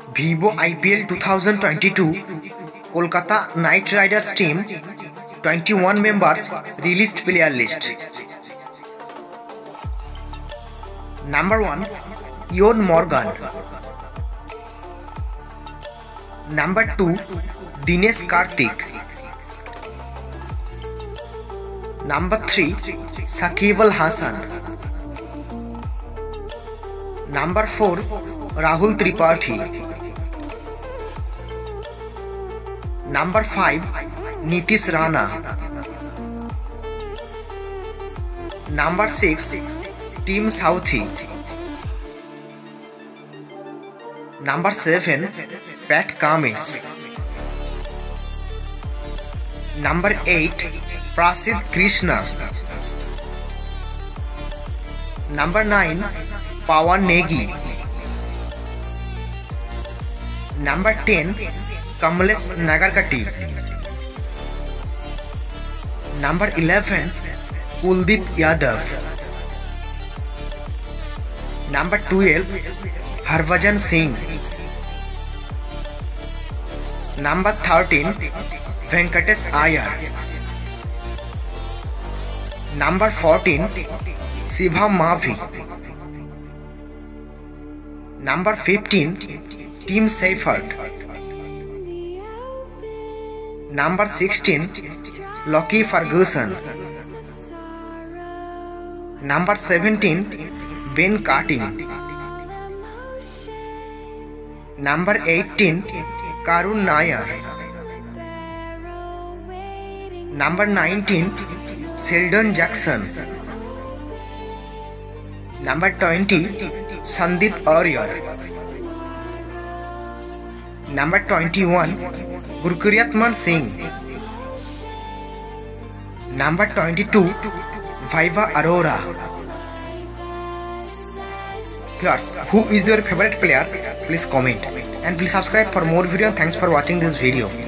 Vivo IPL 2022 Kolkata Knight Riders team 21 members released player list. Number 1 Eoin Morgan. Number 2 Dinesh Karthik. Number 3 Shakib Al Hasan. Number 4 Rahul Tripathi. Number 5 Nitish Rana. Number 6 Tim Southee. Number 7 Pat Cummins. Number 8 Prasidh Krishna. Number 9 Pawan Negi. Number 10 Kamlesh Nagarkati. Number 11 Kuldeep Yadav. Number 12 Harbhajan Singh. Number 13 Venkatesh Iyer. Number 14 Shivam Mavi. Number 15 Tim Seifert. Number 16 Lockie Ferguson. Number 17 Ben Cutting. Number 18 Karun Nair. Number 19 Sheldon Jackson. Number 20 Sandeep Aurier. Number 21 Gurpreet Singh. Number 22 Vaibhav Arora. Viewers, who is your favorite player? Please comment and please subscribe for more video. Thanks for watching this video.